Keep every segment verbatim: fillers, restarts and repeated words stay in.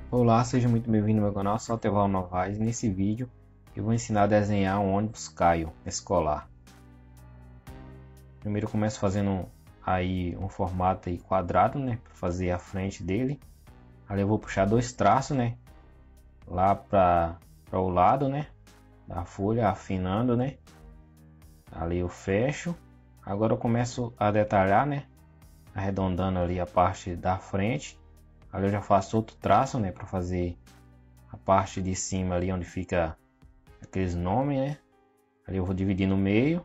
Olá, seja muito bem-vindo ao meu canal, sou Teval Novaes. Nesse vídeo eu vou ensinar a desenhar um ônibus Caio escolar. Primeiro eu começo fazendo aí um formato aí quadrado, né, para fazer a frente dele. Ali eu vou puxar dois traços, né, lá para para o lado, né, da folha, afinando, né. Ali eu fecho. Agora eu começo a detalhar, né, arredondando ali a parte da frente. Ali eu já faço outro traço, né, para fazer a parte de cima ali onde fica aqueles nomes, né. Ali eu vou dividir no meio.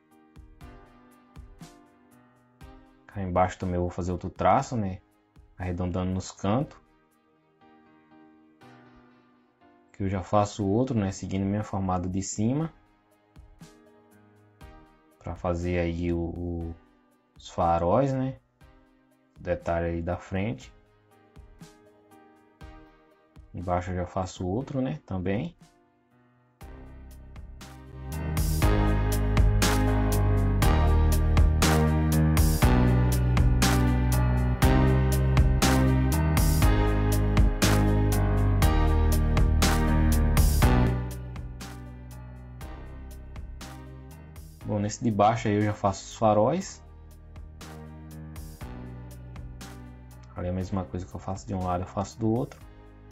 Cá embaixo também eu vou fazer outro traço, né, arredondando nos cantos. Aqui eu já faço outro, né, seguindo o mesmo formato de cima, para fazer aí o, o, os faróis, né, detalhe aí da frente. Embaixo eu já faço outro, né, também. Bom, nesse de baixo aí eu já faço os faróis. Ali é a mesma coisa que eu faço de um lado, eu faço do outro.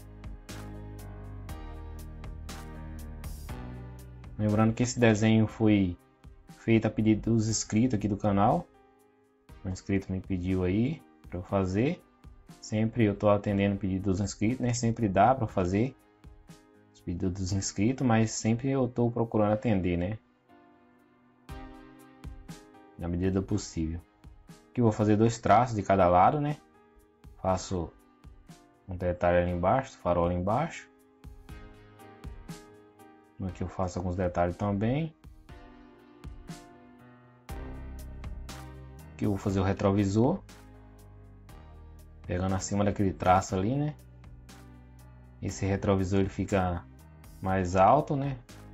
Lembrando que esse desenho foi feito a pedido dos inscritos aqui do canal. Um inscrito me pediu aí para eu fazer. Sempre eu estou atendendo o pedido dos inscritos, né? Sempre dá para fazer os pedidos dos inscritos, mas sempre eu estou procurando atender, né? Na medida do possível. Aqui eu vou fazer dois traços de cada lado, né? Faço um detalhe ali embaixo, farol ali embaixo. Aqui eu faço alguns detalhes também. Aqui eu vou fazer o retrovisor, pegando acima daquele traço ali, né? Esse retrovisor ele fica mais alto, né?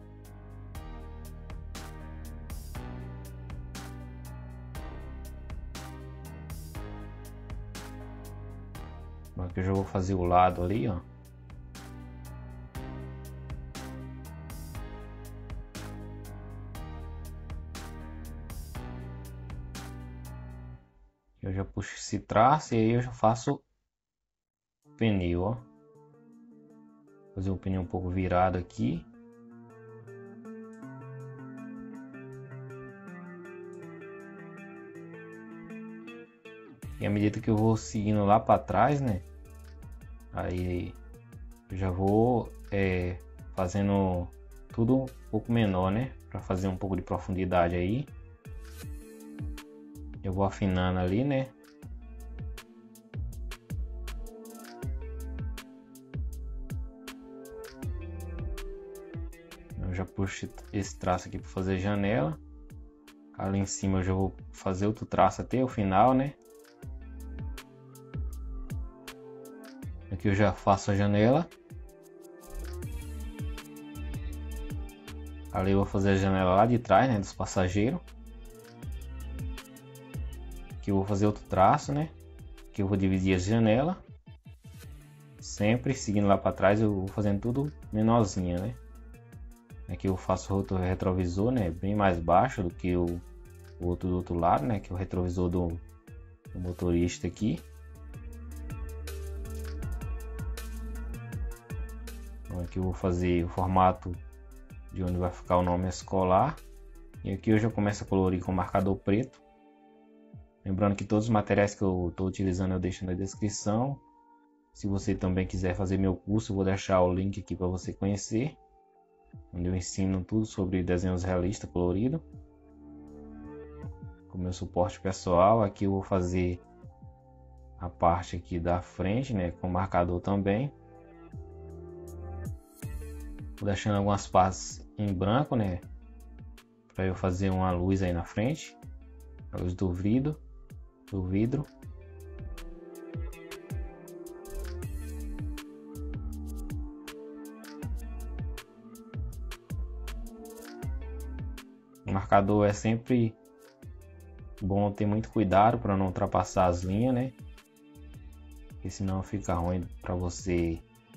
Aqui eu já vou fazer o lado ali, ó. Eu já puxo esse traço e aí eu já faço o pneu, ó. Vou fazer o pneu um pouco virado aqui. E à medida que eu vou seguindo lá para trás, né? Aí eu já vou é, fazendo tudo um pouco menor, né? Para fazer um pouco de profundidade aí. Eu vou afinando ali, né? Eu já puxo esse traço aqui para fazer janela. Ali em cima eu já vou fazer outro traço até o final, né? Aqui eu já faço a janela. Ali eu vou fazer a janela lá de trás, né? Dos passageiros. Aqui eu vou fazer outro traço, né? Aqui eu vou dividir as janelas. Sempre seguindo lá para trás, eu vou fazendo tudo menorzinho, né? Aqui eu faço outro retrovisor, né? Bem mais baixo do que o, o outro do outro lado, né? Que é o retrovisor do, do motorista aqui. Então aqui eu vou fazer o formato de onde vai ficar o nome escolar. E aqui eu já começo a colorir com marcador preto. Lembrando que todos os materiais que eu estou utilizando eu deixo na descrição. Se você também quiser fazer meu curso, eu vou deixar o link aqui para você conhecer. Onde eu ensino tudo sobre desenhos realistas colorido. Com meu suporte pessoal, aqui eu vou fazer a parte aqui da frente, né, com marcador também. Vou deixando algumas partes em branco, né, para eu fazer uma luz aí na frente. A luz do vidro. do vidro. O marcador é sempre bom ter muito cuidado para não ultrapassar as linhas, né? Porque senão fica ruim para você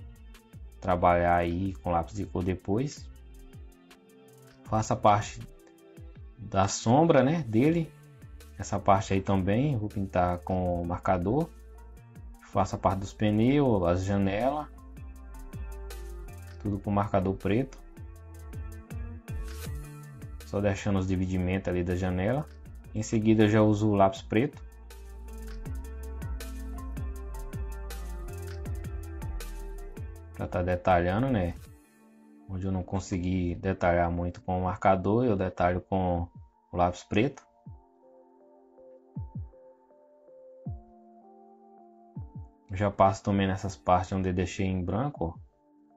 trabalhar aí com lápis de cor depois. Faço a parte da sombra, né, dele. Essa parte aí também vou pintar com marcador. Faço a parte dos pneus, as janelas, tudo com marcador preto. Só deixando os dividimentos ali da janela. Em seguida eu já uso o lápis preto. Para estar detalhando, né? Onde eu não consegui detalhar muito com o marcador, eu detalho com o lápis preto. Já passo também nessas partes onde eu deixei em branco, ó.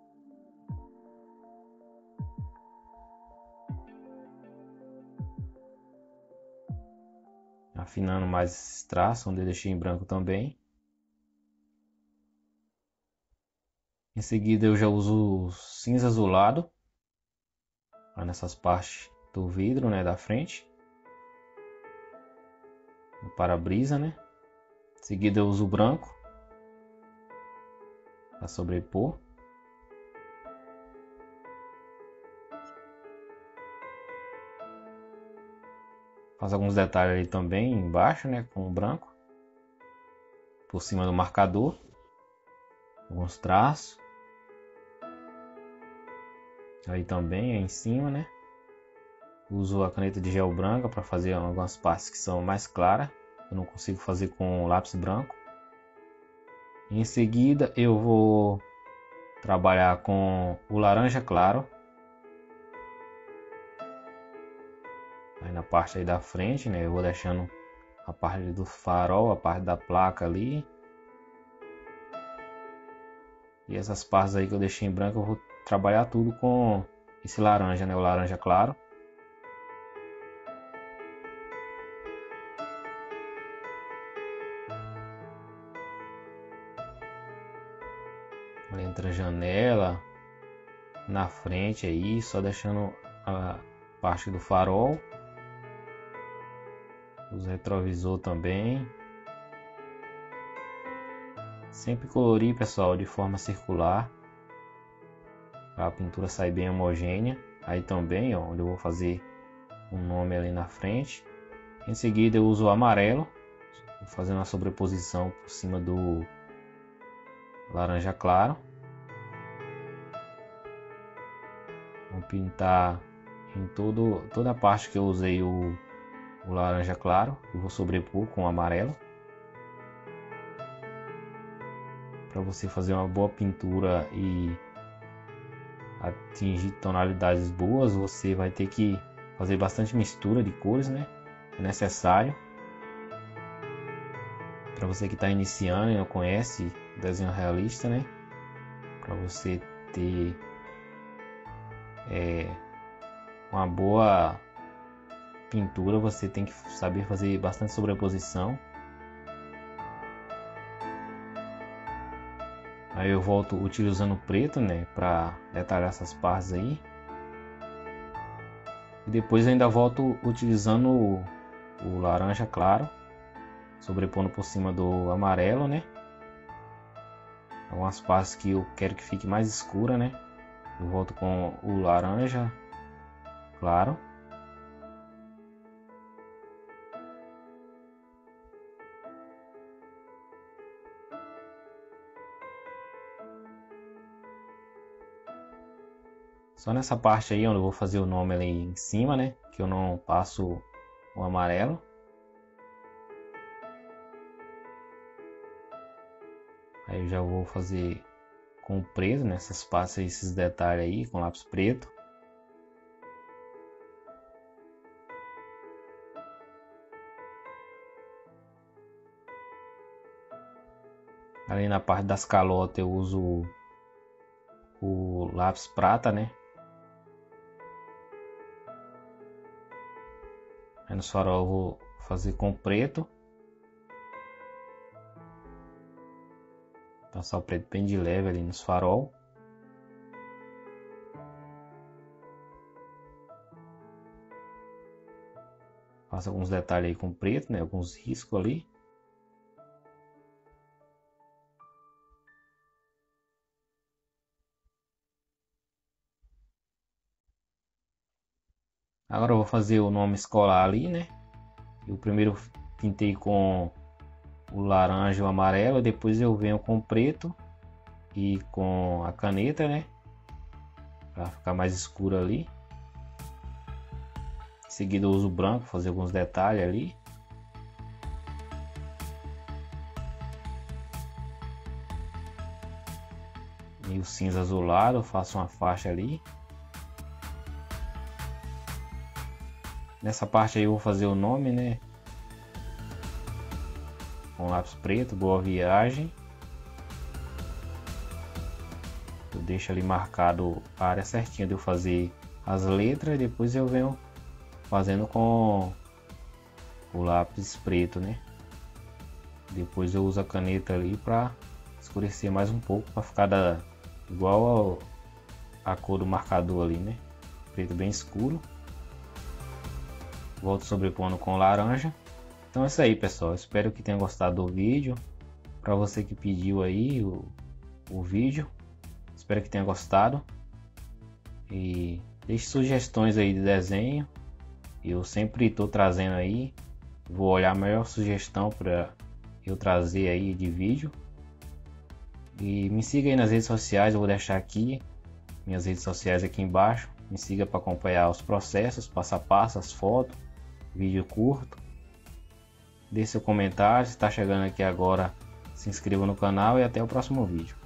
Afinando mais esses traços onde eu deixei em branco também. Em seguida eu já uso o cinza azulado nessas partes do vidro, né, da frente, no para-brisa, né. Em seguida eu uso o branco para sobrepor. Faz alguns detalhes ali também embaixo, né, com o branco, por cima do marcador, alguns traços. Aí também em cima, né. Uso a caneta de gel branca para fazer algumas partes que são mais claras. Eu não consigo fazer com lápis branco. Em seguida eu vou trabalhar com o laranja claro. Aí na parte aí da frente, né, eu vou deixando a parte do farol, a parte da placa ali. E essas partes aí que eu deixei em branco eu vou trabalhar tudo com esse laranja, né, o laranja claro. Entre a janela, na frente aí, só deixando a parte do farol. Os retrovisor também. Sempre colorir, pessoal, de forma circular, para a pintura sair bem homogênea. Aí também, ó, onde eu vou fazer um nome ali na frente. Em seguida eu uso o amarelo, fazendo uma sobreposição por cima do laranja claro. Vou pintar em todo, toda a parte que eu usei o, o laranja claro. Eu vou sobrepor com o amarelo. Para você fazer uma boa pintura e atingir tonalidades boas, você vai ter que fazer bastante mistura de cores, né? É necessário. Para você que está iniciando e não conhece desenho realista, né? Para você ter é, uma boa pintura, você tem que saber fazer bastante sobreposição. Aí eu volto utilizando o preto, né, para detalhar essas partes aí. E depois ainda volto utilizando o, o laranja claro, sobrepondo por cima do amarelo, né. Algumas partes que eu quero que fique mais escura, né. Eu volto com o laranja claro. Só nessa parte aí onde eu vou fazer o nome ali em cima, né? Que eu não passo o amarelo. Aí eu já vou fazer com o preto, nessas partes aí, esses detalhes aí, com lápis preto. Ali na parte das calotas eu uso o lápis prata, né? Aí no farol eu vou fazer com preto. Passar o preto bem de leve ali nos farol. Faço alguns detalhes aí com preto, né? Alguns riscos ali. Agora eu vou fazer o nome escolar ali, né? Eu primeiro pintei com o laranja e o amarelo, depois eu venho com o preto e com a caneta, né? Para ficar mais escuro ali. Em seguida eu uso o branco para fazer alguns detalhes ali. E o cinza azulado, eu faço uma faixa ali. Nessa parte aí eu vou fazer o nome, né? Com lápis preto, Boa Viagem. Eu deixo ali marcado a área certinha de eu fazer as letras. Depois eu venho fazendo com o lápis preto, né? Depois eu uso a caneta ali para escurecer mais um pouco, para ficar da, igual ao, a cor do marcador ali, né? Preto bem escuro. Volto sobrepondo com laranja. Então é isso aí, pessoal. Espero que tenham gostado do vídeo. Para você que pediu aí o, o vídeo, espero que tenha gostado. E deixe sugestões aí de desenho. Eu sempre estou trazendo aí. Vou olhar a melhor sugestão para eu trazer aí de vídeo. E me siga aí nas redes sociais. Eu vou deixar aqui minhas redes sociais aqui embaixo. Me siga para acompanhar os processos, passo a passo, as fotos, vídeo curto. Deixe seu comentário. Se está chegando aqui agora, se inscreva no canal e até o próximo vídeo.